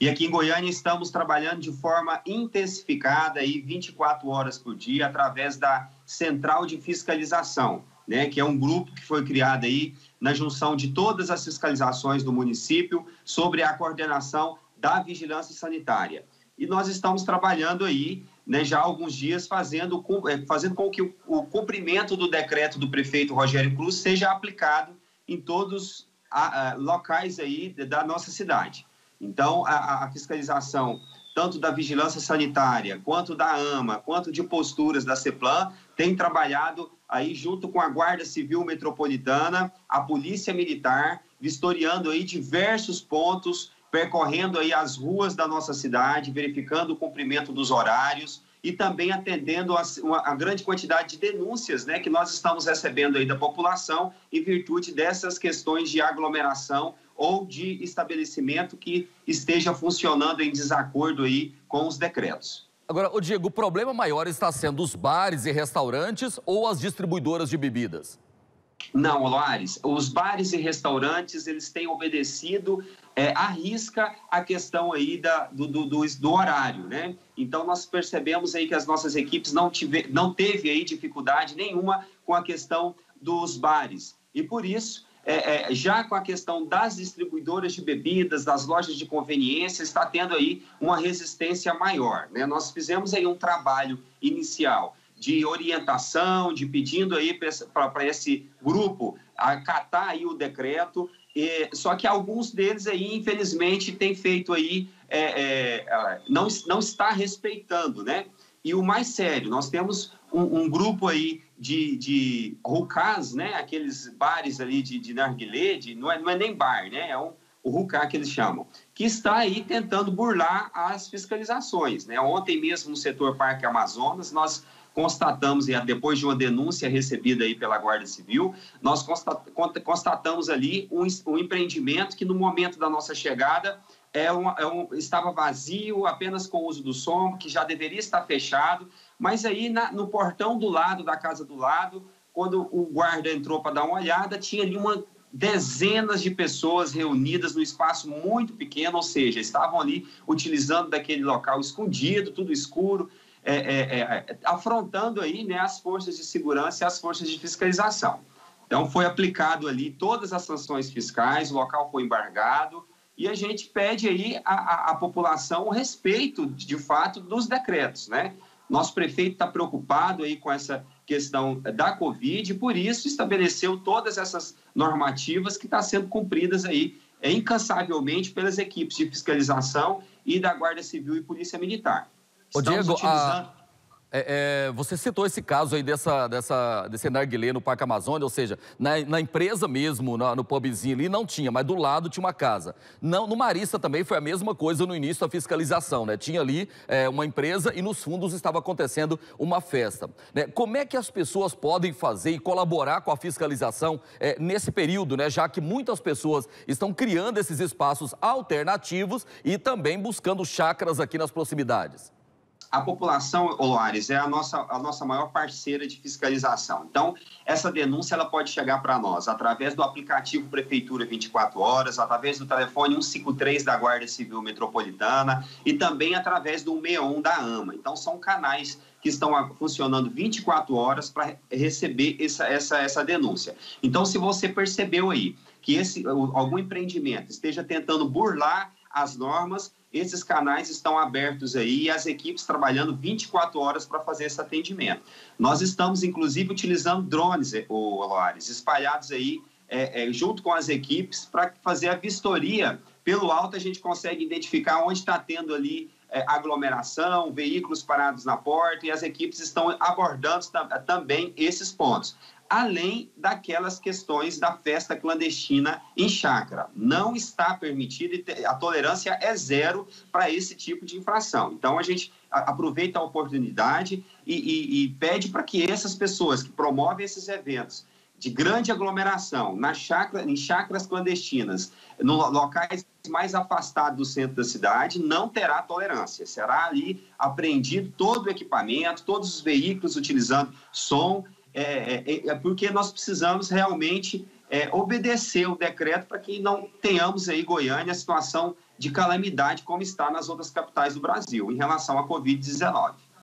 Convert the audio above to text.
E aqui em Goiânia estamos trabalhando de forma intensificada, aí, 24 horas por dia, através da Central de Fiscalização, né, que é um grupo que foi criado aí na junção de todas as fiscalizações do município sobre a coordenação da vigilância sanitária. E nós estamos trabalhando aí, né, já há alguns dias, fazendo com que o cumprimento do decreto do prefeito Rogério Cruz seja aplicado em todos os locais aí da nossa cidade. Então, a fiscalização, tanto da vigilância sanitária, quanto da AMA, quanto de posturas da CEPLAN, tem trabalhado aí junto com a Guarda Civil Metropolitana, a Polícia Militar, vistoriando aí diversos pontos, percorrendo aí as ruas da nossa cidade, verificando o cumprimento dos horários e também atendendo a grande quantidade de denúncias, né, que nós estamos recebendo aí da população em virtude dessas questões de aglomeração ou de estabelecimento que esteja funcionando em desacordo aí com os decretos. Agora, Diego, o problema maior está sendo os bares e restaurantes ou as distribuidoras de bebidas? Não, Loares, os bares e restaurantes, eles têm obedecido à risca a questão aí do horário, né? Então, nós percebemos aí que as nossas equipes não teve aí dificuldade nenhuma com a questão dos bares. E por isso, já com a questão das distribuidoras de bebidas, das lojas de conveniência, está tendo aí uma resistência maior, né? Nós fizemos aí um trabalho inicial de orientação, de pedindo aí para esse grupo acatar aí o decreto, só que alguns deles aí, infelizmente, têm feito aí, não está respeitando, né? E o mais sério, nós temos um grupo aí de hookahs, né? Aqueles bares ali de narguilé, não é nem bar, né? O hookah que eles chamam, que está aí tentando burlar as fiscalizações, né? Ontem mesmo no setor Parque Amazonas, nós constatamos, depois de uma denúncia recebida aí pela Guarda Civil, nós constatamos ali um empreendimento que no momento da nossa chegada estava vazio, apenas com o uso do som, que já deveria estar fechado, mas aí no portão do lado, da casa do lado, quando o guarda entrou para dar uma olhada, tinha ali dezenas de pessoas reunidas num espaço muito pequeno, ou seja, estavam ali utilizando daquele local escondido, tudo escuro, afrontando aí, né, as forças de segurança e as forças de fiscalização. Então, foi aplicado ali todas as sanções fiscais, o local foi embargado e a gente pede aí à população o respeito, de fato, dos decretos, né? Nosso prefeito está preocupado aí com essa questão da Covid e, por isso, estabeleceu todas essas normativas que estão sendo cumpridas aí incansavelmente pelas equipes de fiscalização e da Guarda Civil e Polícia Militar. Diego, você citou esse caso aí desse narguilé no Parque Amazônia, ou seja, na empresa mesmo, no pubzinho ali, não tinha, mas do lado tinha uma casa. Não, no Marista também foi a mesma coisa no início da fiscalização, né? Tinha ali uma empresa e nos fundos estava acontecendo uma festa, né? Como é que as pessoas podem fazer e colaborar com a fiscalização nesse período, né? Já que muitas pessoas estão criando esses espaços alternativos e também buscando chácaras aqui nas proximidades. A população, Loares, é a nossa maior parceira de fiscalização. Então, essa denúncia ela pode chegar para nós através do aplicativo Prefeitura 24 Horas, através do telefone 153 da Guarda Civil Metropolitana e também através do 161 da AMA. Então, são canais que estão funcionando 24 horas para receber essa denúncia. Então, se você percebeu aí que algum empreendimento esteja tentando burlar as normas, esses canais estão abertos aí e as equipes trabalhando 24 horas para fazer esse atendimento. Nós estamos, inclusive, utilizando drones, Loares, espalhados aí junto com as equipes para fazer a vistoria. Pelo alto, a gente consegue identificar onde está tendo ali aglomeração, veículos parados na porta e as equipes estão abordando também esses pontos. Além daquelas questões da festa clandestina em chácara. Não está permitido e a tolerância é zero para esse tipo de infração. Então, a gente aproveita a oportunidade e pede para que essas pessoas que promovem esses eventos de grande aglomeração em chácaras clandestinas, em locais mais afastados do centro da cidade, não terá tolerância. Será ali apreendido todo o equipamento, todos os veículos utilizando som, porque nós precisamos realmente obedecer o decreto para que não tenhamos aí, Goiânia, a situação de calamidade como está nas outras capitais do Brasil, em relação à Covid-19.